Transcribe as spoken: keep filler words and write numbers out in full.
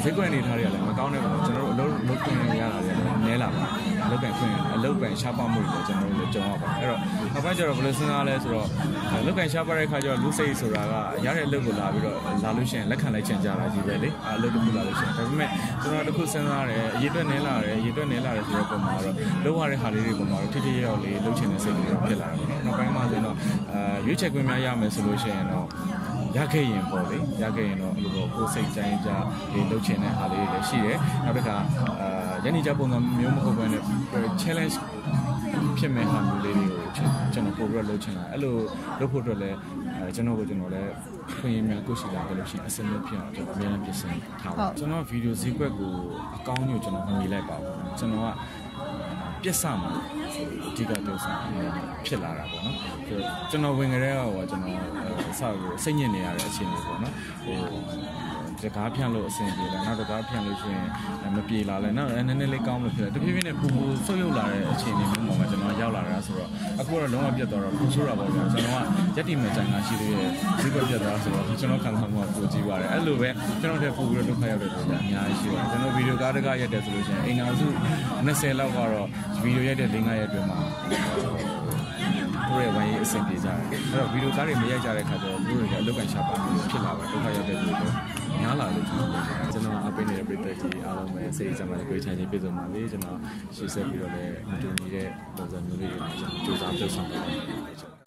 ဈေးကွက်နေထားရတယ်မကောင်းတဲ့ပေါ့ကျွန်တော်တို့အလုပ်လုပ်ခွင့်ရတာလည်းနည်းလာပါအလုပ်ကန်ခွင့်အလုပ်ကန်ရှားပါမှုတွေကျွန်တော်တို့လည်းကြုံရပါတယ်အဲ့တော့နောက်ပိုင်းကျတော့ဘယ်လိုစဉ်းစားလဲဆိုတော့အလုပ်ကန်ရှားပါတဲ့ခါကျတော့လူစိတ်ဆိုတာကရတဲ့အလုပ်ကိုလာပြီးတော့လာလို့ရှိရင်လက်ခံလိုက်ချင်ကြတာကြီးပဲလေအလုပ်တစ်ခုလာလို့ရှိရင်ဒါပေမဲ့ကျွန်တော်တို့ခုစဉ်းစားရတယ်အရေးအတွက်နည်းလာတယ်အရေးအတွက်နည်းလာတယ်ဆိုတဲ့ပုံမှာတော့လုံးဝတဲ့ဟာလေးတွေပုံမှာတော့ထိထိရောက်လေးလုပ်ချင်တဲ့စိတ်တွေတော့ဖြစ်လာတယ်ပေါ့နော်နောက်ပိုင်းမှာဆိုတော့အာရွေးချယ်ခွင့်များရမယ်ဆိုလို့ရှိရင်တော့ရခဲ့ရင်ပေါ့လေရခဲ့ရင်တော့အဲ့လိုကိုယ်စိတ်တိုင်းကြဒီလုပ်ချင်တဲ့အားလေးတွေလည်းရှိတယ်နောက်တစ်ခါအာယနေ့ကြပုံစံမျိုးမဟုတ်ဘဲနဲ့ challenge ဖြစ်မဲ့ဟာမျိုးလေးတွေကိုကျွန်တော်ပို့ပြီးလုပ်ချင်တာအဲ့လိုလုပ်ဖို့အတွက်လည်းအဲကျွန်တော်ကိုကျွန်တော်လည်းခွင့်ရများကိုရှိလာကြလို့ရှိရင်အစင်းမျိုးဖြစ်အောင်ကျွန်တော်အများနဲ့ပြင်ဆင်ထားပါကျွန်တော်ဗီဒီယိုဈေးကွက်ကိုအကောင်းမျိုးကျွန်တော်မြင်လိုက်ပါဘူးကျွန်တော်ကပြက်စမှာအဓိကပြောစားဖြစ်လာတာပေါ့နော်ကျွန်တော်ဝင်ကြတဲ့ဟိုကျွန်တော်အစကိုစိတ်ညစ်နေရတဲ့အခြေအနေပေါ့နော်ဟိုတကားဖြန့်လို့အဆင်ပြေလာနောက်တကားဖြန့်လို့ရှိရင်မပြေလာလဲနောက်နည်းနည်းလေးကောင်းလို့ဖြစ်တယ်တဖြည်းဖြည်းနဲ့ပူပူဆုပ်ယုပ်လာတဲ့အခြေအနေမျိုးမှာကျွန်တော်ရောက်လာတာဆိုတော့အခုတော့လုံးဝပြတ်သွားတော့ပူဆိုးတာပေါ့ဗျာကျွန်တော်ကရက်တီမဲ့ကြိုင်ကရှိသေးတယ်ဈေးကွက်ပြတ်သွားဆိုတော့ကျွန်တော်ခံစားမှုကပိုကြီးပါတယ်အဲ့လိုပဲကျွန်တော်တို့ပူပြီးတော့ဒုက္ခရောက်တဲ့ပုံစံအများကြီးရှိပါတယ်ကျွန်တော်ဗီဒီယိုကားတကားရက်တယ်ဆိုလို့ရှိရင်အိမ်တော်စုနှစ်ဆယ်လောက်ကတော့ဗီဒီယိုရက်တဲ့၄-၅ရက်အတွင်းမှာတို့ရဲ့ဝိုင်းရေးအဆင်ပြေကြတယ်အဲ့တော့ဗီဒီယိုကားတွေမရိုက်ကြတဲ့ခါကျတော့တို့တွေကအလုပ်ကန်ရှာပါဖြစ်လာပါတယ်ဒုက္ခရောက်တဲ့လူတွေများလာလို့ကျွန်တော်ကျွန်တော်အပိနေတဲ့ပြည်သက်ကြီးအားလုံးပဲစိတ်ကြမ်းမှလည်းကြိုးချင်ခြင်းပြည့်စုံပါလေကျွန်တော်ရှေ့ဆက်ပြီးတော့လည်းမတူညီတဲ့ပုံစံမျိုးလေးတွေနဲ့ကျွန်တော်စူးစမ်းပြုဆောင်နေပါတယ်